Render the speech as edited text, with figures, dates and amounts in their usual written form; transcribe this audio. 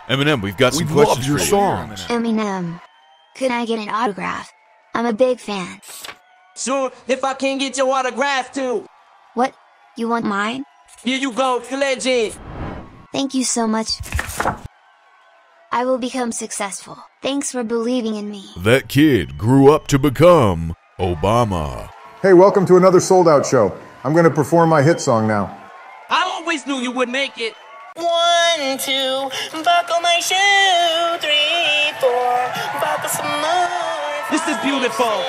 Eminem, we've got some We questions love your for you. songs. Eminem, could I get an autograph? I'm a big fan. Sure, if I can get your autograph too. What? You want mine? Here you go, legend. Thank you so much. I will become successful. Thanks for believing in me. That kid grew up to become Obama. Hey, welcome to another Sold Out show. I'm going to perform my hit song now. I always knew you would make it. 1, 2, buckle my shoe. 3, 4, buckle some more. This is beautiful.